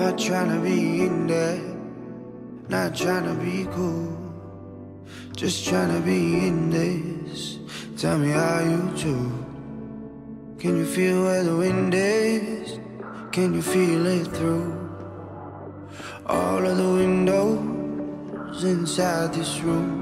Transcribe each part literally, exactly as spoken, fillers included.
Not trying to be in there, not trying to be cool, just trying to be in this. Tell me how you do. Can you feel where the wind is? Can you feel it through all of the windows inside this room?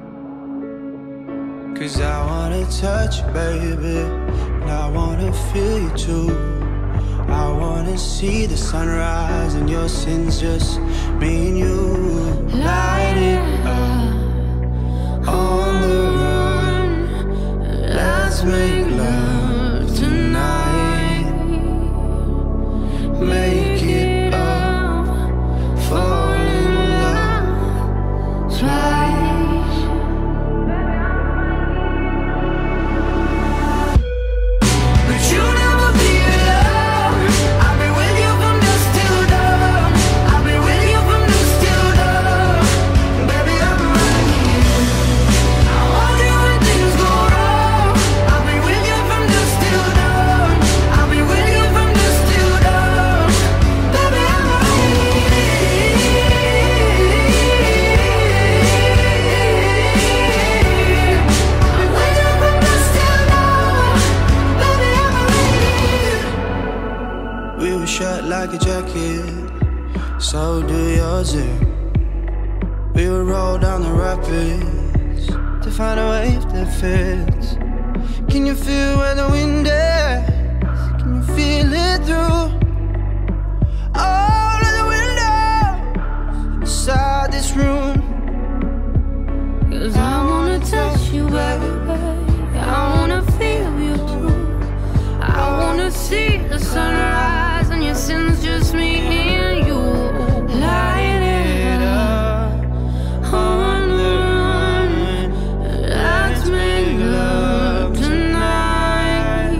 Cause I wanna touch you, baby, and I wanna feel you too. I wanna see the sunrise and your sins, just me and you. Light it up on the run. Let's make love tonight. Make it up, fall in love twice. Shut like a jacket, so do yours. We would roll down the rapids to find a wave that fits. Can you feel where the wind is? Can you feel it through all of the windows inside this room? Cause I wanna touch you, baby, I wanna feel you too. I wanna see the sunrise and your sins, just me and you. Light it up on the run. Let's make love tonight.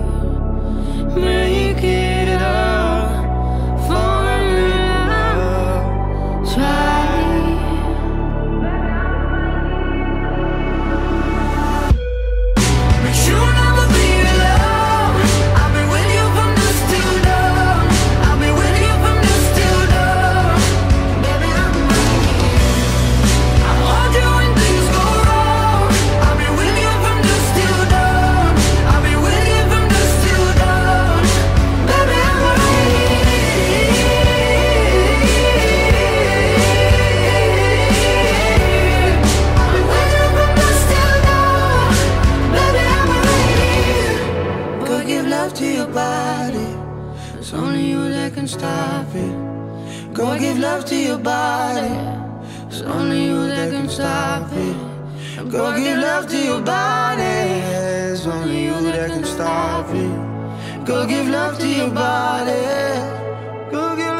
Make it up, fall in love, try. But you'll never be alone. I've been with you from dusk till dawn. I've been with you from dusk till dawn. Baby, I'm right here. I hold you when things go wrong. I've been with you from dusk till dawn. I've been with you from dusk till dawn. Baby, I'm right here. I've been with you from dusk till dawn. Baby, I'm right here. Go give love to your body, it's only you that can stop it. Go give love to your body, it's only you that can stop it. Go give love to your body, it's only you that can stop it. Go give love to your body, go give